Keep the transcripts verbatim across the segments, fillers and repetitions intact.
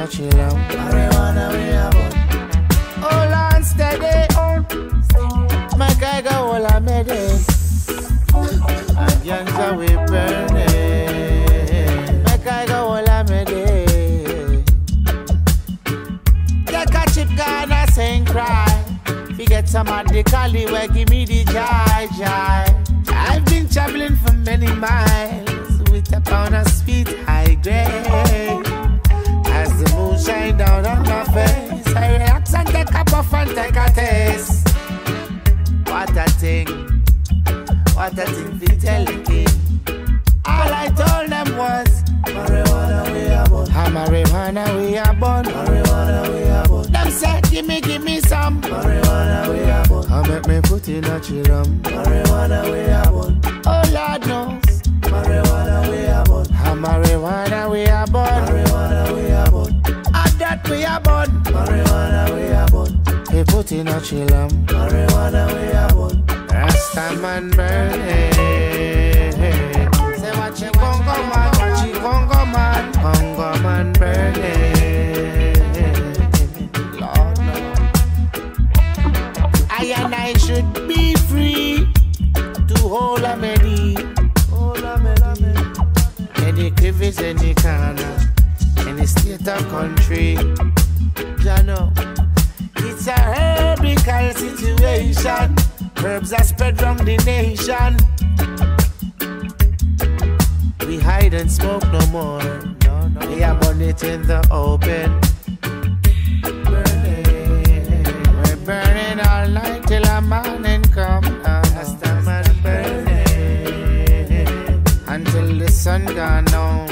no chill out. Marijuana we a bun. Hold on steady. Make I go all I made it. And ganja we burn it. Make I go all I made it. Take a chip Ghana saying cry. Forget some of the Cali where give me the joy, joy. I've been traveling for many miles with a pound of sweet high grade. As the moon shine down on my face, I relax and take a puff and take a taste. What a thing, what a thing to tell the king. All I told them was marijuana we a bun. Ha marijuana we a bun. Marijuana we a bun. Them say gimme gimme some marijuana we a bun. I make me put in a chillum. Marijuana we a bun. Oh Lord knows marijuana we a bun. Ha marijuana we a bun. Marijuana we a bun. And that we a bun. Marijuana we a bun. He put in a chillum. Marijuana we a bun. Rasta man burn it. Say watch it Congo man, watch it Congo man, Congo man burn it. Lord no. I and I should be free to hold a many, hold a many, any crevice, any corner, any state or country. You know, it's a herbical situation. Herbs are spread around the nation. We hide and smoke no more. No, no. We are burn it in the open. Burning. We're burning all night till the morning come. That's the man burning until the sun gone down.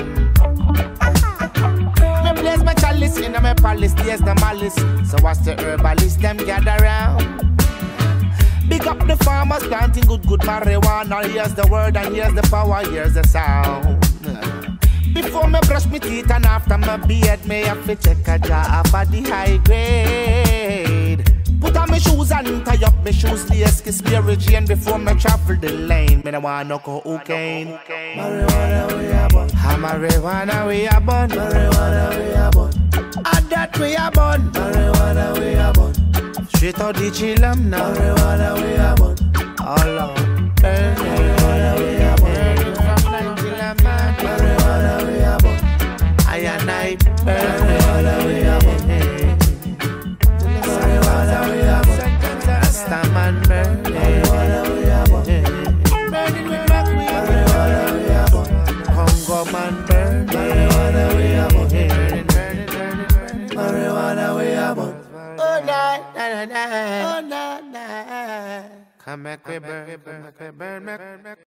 Me place my chalice in my palace. There's the malice. So what's the herbalist? Them gather round. Big up the farmers planting good, good marijuana. Here's the word and here's the power, here's the sound. Before me brush my teeth and after my beard, me have to check a jar for the high grade. Put on my shoes and tie up my shoes, lace, kiss Mary Jane before me travel the lane. Me no want no cocaine. Marijuana we a bun. Ha marijuana we a bun. Marijuana we a bun. And that we a bun. Marijuana we a bun. Straight out the chillum now. Marijuana we a bun. All out. Burn marijuana we a bun. From night till a man. Marijuana we a bun. I and I burn marijuana we a bun. Marijuana we a bun. Rasta man burn marijuana we a bun. Burning with back we a bun. Marijuana we a bun. Congo man burn marijuana we a bun. Burning, burning, burning, burning. Marijuana we a bun. Oh na na na, oh na na. Come back, we burn, burn, burn, burn.